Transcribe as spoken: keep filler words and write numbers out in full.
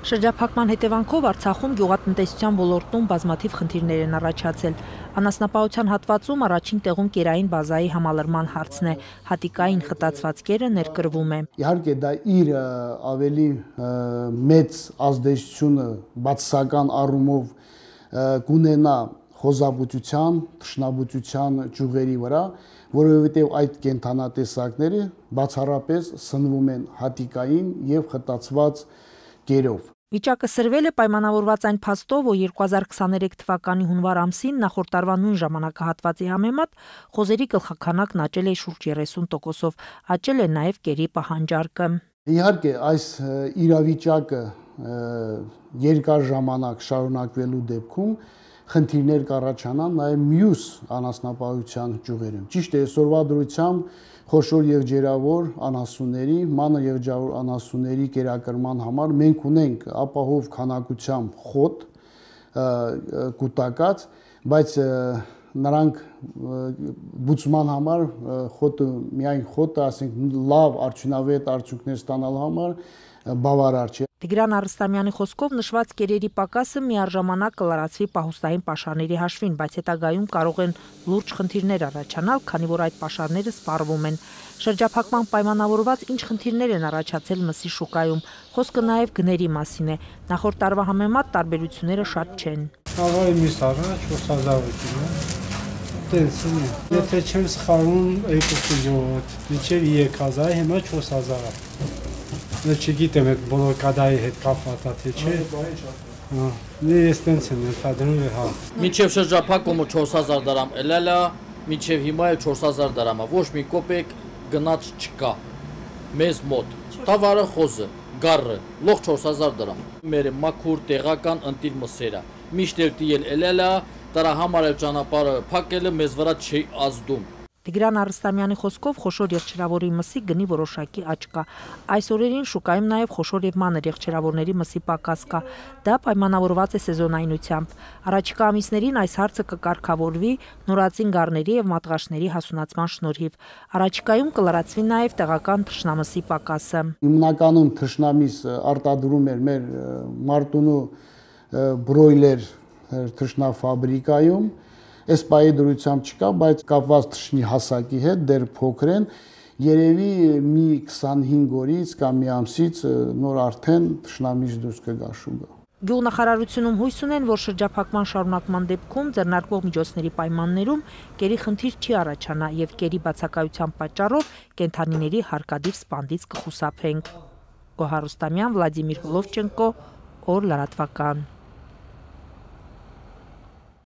Շրջափակման հետևանքով Արցախում գյուղատնտեսության ոլորտում բազմաթիվ խնդիրներ են առաջացել։ Անասնապահության հատվածում առաջին տեղում կերային բազայի համալրման հարցն է, հատիկային խտացված կերը ներկրվում է։ Իհարկե դա իր ավելի մեծ ազդեցությունը բացասական առումով կունենա խոզաբուծության, թռչնաբուծության ճյուղերի վրա, որովհետև այդ կենդանատեսակները բացառապես սնվում են հատիկային եւ խտացված կերով։ Վիճակը սրվել է պայմանավորված այն փաստով, որ երկու հազար քսաներեք թվականի հունվար ամսին նախորդ տարվա նույն ժամանակահատվածի համեմատ խոզերի գլխաքանակն աճել է շուրջ երեսուն տոկոսով, աճել է նաև կերի պահանջարկը։ Իհարկե այս իրավիճակը երկար ժամանակ շարունակվելու դեպքում խնդիրներ կառաջանան նաև մյուս անասնապահության ճյուղերում։ Ճիշտ է, այսօրվա դրությամբ խոշոր եղջերավոր անասունների, մանր եղջերավոր անասունների կերակրման համար մենք ունենք ապահով քանակությամբ խոտ կուտակած, բայց նրանք բուծման համար խոտը միայն խոտը, ասենք լավ արդյունավետ արդյունքներ ստանալու համար բավարար չէ։ Տիգրան Արստամյանի խոսքով նշված կերերի պակասը միառժամանակ կլարացվի պահուստային պաշարների հաշվին, բայց հետագայում կարող են լուրջ խնդիրներ առաջանալ, քանի որ այդ պաշարները սպառվում են։ Շրջափակման պայմանավորված ինչ խնդիրներ են առաջացել մսի շուկայում։ Խոսքը նաև գների մասին է։ Նախորդ տարվա համեմատ տարբերությունները շատ չեն։ Խաղայի միս առաջ չորս հազար կինո։ Տենսին է։ Եթե չեմ սխալվում, երկու հազար մինչև երեք հազար, հիմա չորս հազար է։ Չգիտեմ այդ բոլոր կադայի հետ կապված է թե չէ։ Ես տենց եմ ենթադրում է, հա։ Մինչև շրջափակումը չորս հազար դրամ ելել է, մինչև հիմա էլ չորս հազար դրամ է, ոչ մի կոպեկ գնաց չկա մեզ մոտ։ Տավարը խոզը, գառը, լող չորս հազար դրամ։ Մեր մաքուր տեղական ընտիր մսերը։ Միշտ էլ տիել ելել է, դրա համար էլ ճանապարհը փակելը մեզ վրա չի ազդում։ Տիգրան Արստամյանի խոսքով խոշոր եղջերավորի մսի գնի որոշակի աճ կա։ Այս օրերին շուկայում նաև խոշոր եւ մանր եղջերավորների մսի պակաս կա։ Դա պայմանավորված է սեզոնայնությամբ։ Առաջիկա ամիսներին այս հարցը կկարգավորվի նորածին գառների եւ մատղաշների հասունացման շնորհիվ։ Առաջիկայում կլրացվի նաև տեղական թռչնամսի պակասը։ Հիմնականում թռչնամիս արտադրում էր մեր Մարտունու բրոյլեր թռչնաֆաբրիկայում։ Այս պահի դրությամբ չկա, բայց կապված թռչնի հասակի հետ դեռ փոքր են, երևի մի քսանհինգ օրից կամ մի ամսից նոր արդեն թռչնամիս դուրս կգա շուկա։ Գյուղնախարարությունում հույս ունեն, որ շրջափակման շարունակման դեպքում ձեռնարկվող միջոցների պայմաններում կերի խնդիր չի առաջանա եւ կերի բացակայության պատճառով կենդանիների հարկադիր սպանդից կխուսափենք։ Գոհար Ռուստամյան, Վլադիմիր Գոլովչենկո, օր լրատվական։